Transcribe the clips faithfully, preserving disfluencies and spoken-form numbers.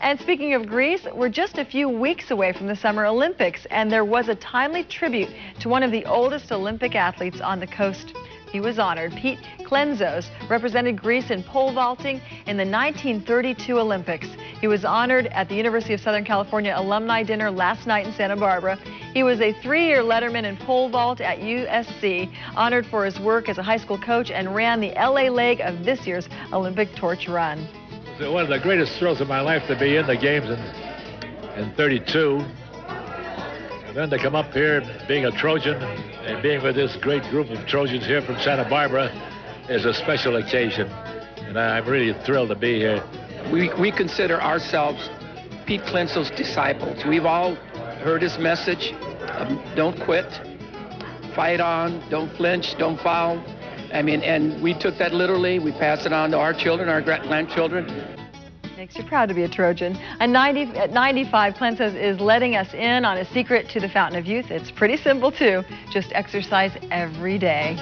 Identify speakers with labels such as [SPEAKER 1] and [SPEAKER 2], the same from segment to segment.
[SPEAKER 1] And speaking of Greece, we're just a few weeks away from the Summer Olympics, and there was a timely tribute to one of the oldest Olympic athletes on the coast. He was honored. Pete Klenzos represented Greece in pole vaulting in the nineteen thirty-two Olympics. He was honored at the University of Southern California alumni dinner last night in Santa Barbara. He was a three-year letterman in pole vault at U S C, honored for his work as a high school coach, and ran the L A leg of this year's Olympic torch run.
[SPEAKER 2] It was one of the greatest thrills of my life to be in the games in, in thirty-two. And then to come up here being a Trojan and being with this great group of Trojans here from Santa Barbara is a special occasion. And I'm really thrilled to be here.
[SPEAKER 3] We, we consider ourselves Pete Klenzos disciples. We've all heard his message of don't quit, fight on, don't flinch, don't foul. I mean, and we took that literally. We passed it on to our children, our grandchildren.
[SPEAKER 1] Makes you proud to be a Trojan. At, ninety, at ninety-five, Klenzos is letting us in on a secret to the Fountain of Youth. It's pretty simple, too. Just exercise every day.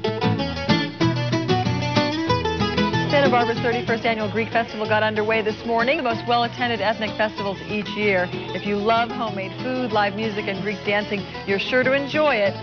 [SPEAKER 1] Santa Barbara's thirty-first Annual Greek Festival got underway this morning, the most well-attended ethnic festivals each year. If you love homemade food, live music, and Greek dancing, you're sure to enjoy it.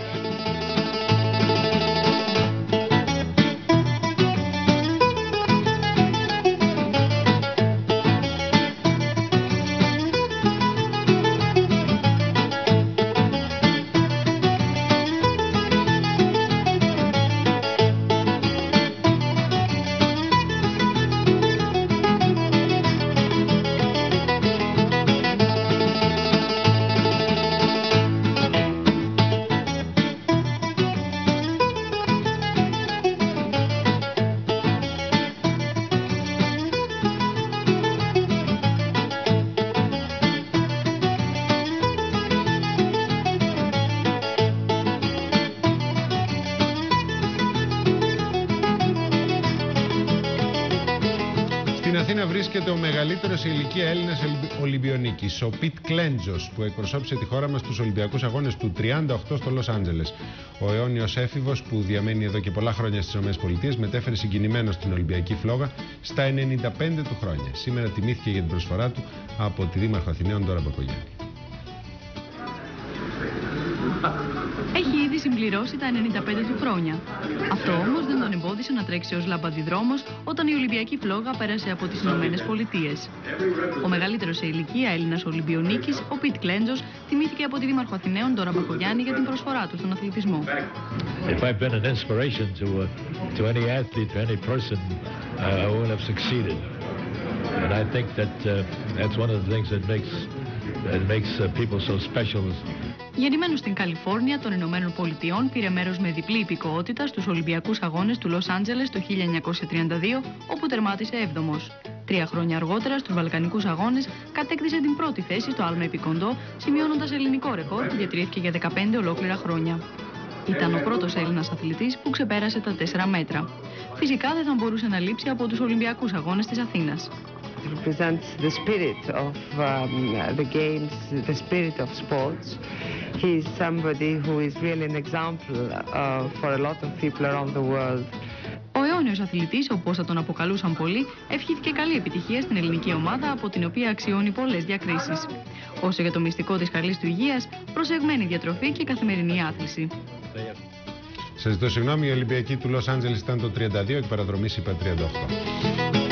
[SPEAKER 4] Στην Αθήνα βρίσκεται ο μεγαλύτερος σε ηλικία Έλληνας Ολυμπιονίκης, ο Πιτ Κλέντζος, που εκπροσώπησε τη χώρα μας στους Ολυμπιακούς Αγώνες του τριάντα οκτώ στο Λος Άντζελες. Ο αιώνιος έφηβος, που διαμένει εδώ και πολλά χρόνια στις ΗΠΑ, μετέφερε συγκινημένο στην Ολυμπιακή φλόγα στα ενενήντα πέντε του χρόνια. Σήμερα τιμήθηκε για την προσφορά του από τη Δήμαρχο Αθηναίων Ντόρα Μπακογιάννη.
[SPEAKER 5] Έχει ήδη συμπληρώσει τα ενενήντα πέντε του χρόνια. Αυτό όμως δεν τον εμπόδισε να τρέξει ως λαμπαδιδρόμος όταν η Ολυμπιακή φλόγα πέρασε από τις Ηνωμένες Πολιτείες. Ο μεγαλύτερος σε ηλικία Έλληνας Ολυμπιονίκης, ο Πιτ Κλέντζος, τιμήθηκε από τη Δήμαρχο Αθηναίων Ντόρα Μπακογιάννη για την προσφορά του στον αθλητισμό.
[SPEAKER 2] If I've been an inspiration to, uh, to any athlete, to any person, uh, I will have succeeded. And I think that uh, that's one of the things that makes, that makes uh, people so special.
[SPEAKER 5] Γεννημένος στην Καλιφόρνια των Ηνωμένων Πολιτειών, πήρε μέρος με διπλή υπηκοότητα στους Ολυμπιακούς Αγώνες του Λος Άντζελες το χίλια εννιακόσια τριάντα δύο, όπου τερμάτισε έβδομος. Τρία χρόνια αργότερα, στους Βαλκανικούς Αγώνες, κατέκτησε την πρώτη θέση στο άλμα επικοντό, σημειώνοντας ελληνικό ρεκόρ που διατηρήθηκε για δεκαπέντε ολόκληρα χρόνια. Ήταν ο πρώτος Έλληνας αθλητής που ξεπέρασε τα τέσσερα μέτρα. Φυσικά δεν θα μπορούσε να λείψει από τους Ολυμπιακούς Αγώνες της Αθήνας.
[SPEAKER 6] It represents the spirit of um, the games, the spirit of sports. He is somebody who is really an example uh, for a lot of people around the world.
[SPEAKER 5] Ο αιώνιος αθλητής, όπως θα τον αποκαλούσαν πολλοί, ευχήθηκε καλή επιτυχία στην ελληνική ομάδα, από την οποία αξιώνει πολλές διακρίσεις. Όσο για το μυστικό της καλής του υγείας, προσεγμένη διατροφή και καθημερινή άθληση.
[SPEAKER 4] Σας ζητώ συγγνώμη, η Ολυμπιακή του Λος Άντζελες ήταν το τριάντα δύο, εκ παραδρομής είπα τριάντα οκτώ.